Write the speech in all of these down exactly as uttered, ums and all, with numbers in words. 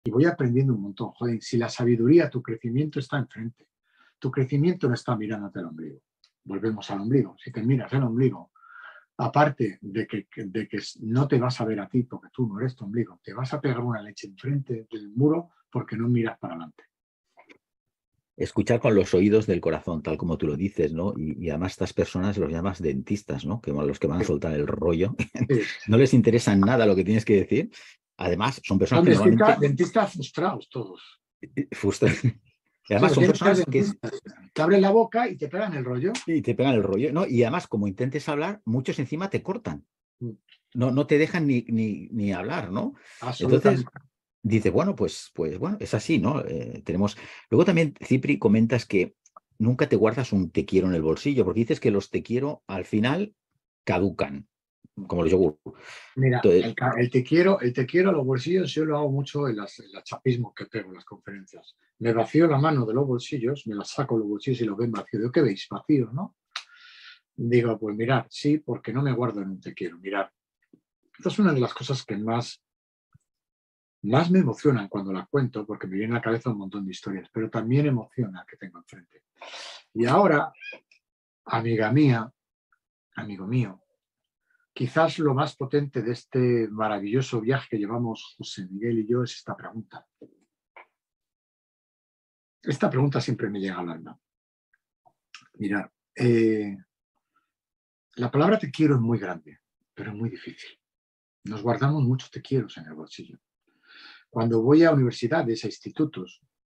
y voy aprendiendo un montón. Joder, si la sabiduría, tu crecimiento está enfrente, tu crecimiento no está mirándote el ombligo. Volvemos al ombligo. Si te miras el ombligo, aparte de que, de que no te vas a ver a ti porque tú no eres tu ombligo, te vas a pegar una leche enfrente del muro porque no miras para adelante. Escuchar con los oídos del corazón, tal como tú lo dices, ¿no? Y, y además estas personas los llamas dentistas, ¿no? Que los que van a soltar el rollo. Sí. No les interesa nada lo que tienes que decir. Además, son personas Son que dentistas, normalmente... dentistas frustrados todos. Frustran. Y Sí, además son tienes que ser personas que... dentistas. Te abren la boca y te pegan el rollo. Y te pegan el rollo, ¿no? Y además, como intentes hablar, muchos encima te cortan. No, no te dejan ni, ni, ni hablar, ¿no? Entonces, Absolutamente. dices, bueno, pues, pues bueno, es así, ¿no? Eh, tenemos... Luego también, Cipri, comentas que nunca te guardas un te quiero en el bolsillo, porque dices que los te quiero al final caducan, como los yogur. Mira, Entonces, el, el te quiero, el te quiero a los bolsillos yo lo hago mucho en, las, en los chapismos que pego en las conferencias. Me vacío la mano de los bolsillos, me la saco de los bolsillos y los ven vacíos. Digo, ¿qué veis? Vacío, ¿no? Digo, pues mirad, sí, porque no me guardo en un te quiero, mirad. Esta es una de las cosas que más, más me emocionan cuando la cuento, porque me viene a la cabeza un montón de historias, pero también emociona que tengo enfrente. Y ahora, amiga mía, amigo mío, quizás lo más potente de este maravilloso viaje que llevamos José Miguel y yo es esta pregunta. Esta pregunta siempre me llega al alma. Mirad, eh, la palabra te quiero es muy grande, pero es muy difícil. Nos guardamos muchos te quiero en el bolsillo. Cuando voy a universidades, a institutos,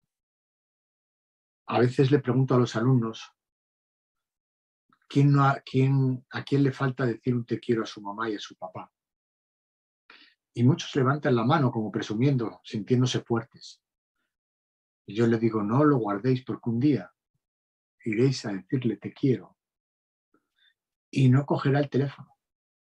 a veces le pregunto a los alumnos ¿quién no ha, quién, a quién le falta decir un te quiero a su mamá y a su papá. Y muchos levantan la mano como presumiendo, sintiéndose fuertes. Y yo les digo, no lo guardéis porque un día iréis a decirle te quiero y no cogerá el teléfono.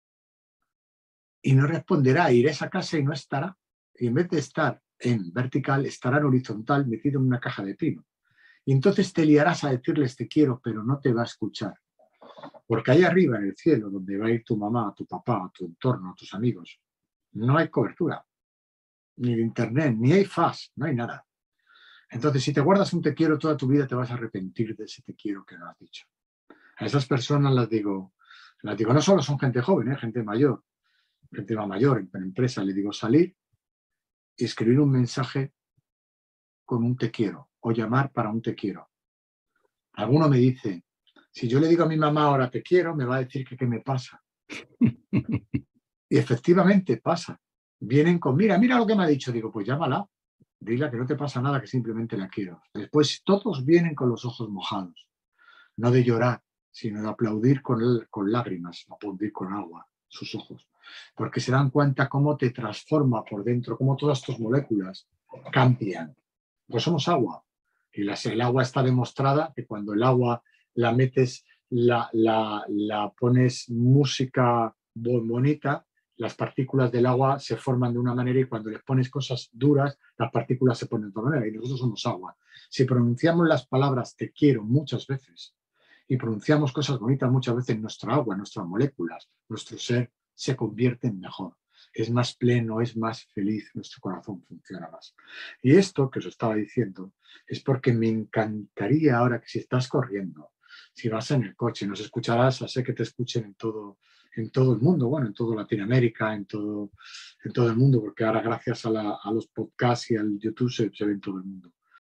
Y no responderá, iréis a casa y no estará. Y en vez de estar en vertical, estará en horizontal metido en una caja de pino. Y entonces te liarás a decirles te quiero, pero no te va a escuchar. Porque ahí arriba en el cielo, donde va a ir tu mamá, tu papá, tu entorno, tus amigos, no hay cobertura, ni de internet, ni hay fast, no hay nada. Entonces, si te guardas un te quiero toda tu vida, te vas a arrepentir de ese te quiero que no has dicho. A esas personas las digo, las digo, no solo son gente joven, ¿eh? Gente mayor, gente más mayor, en empresa, les digo salir y escribir un mensaje con un te quiero o llamar para un te quiero. Alguno me dice, si yo le digo a mi mamá ahora te quiero, me va a decir que qué me pasa. Y efectivamente pasa. Vienen con, mira, mira lo que me ha dicho. Digo, pues llámala, dile que no te pasa nada, que simplemente la quiero. Después todos vienen con los ojos mojados, no de llorar, sino de aplaudir con, el, con lágrimas, aplaudir con agua sus ojos, porque se dan cuenta cómo te transforma por dentro, cómo todas tus moléculas cambian. Pues somos agua, y las, el agua está demostrada que cuando el agua la metes, la, la, la pones música bonita, las partículas del agua se forman de una manera y cuando les pones cosas duras, las partículas se ponen de otra manera y nosotros somos agua. Si pronunciamos las palabras te quiero muchas veces y pronunciamos cosas bonitas muchas veces, nuestra agua, nuestras moléculas, nuestro ser se convierte en mejor. Es más pleno, es más feliz, nuestro corazón funciona más. Y esto que os estaba diciendo es porque me encantaría ahora que si estás corriendo, si vas en el coche, nos escucharás, sé que te escuchen en todo, en todo el mundo, bueno, en toda Latinoamérica, en todo, en todo el mundo, porque ahora gracias a, la, a los podcasts y al YouTube se, se ve en todo el mundo.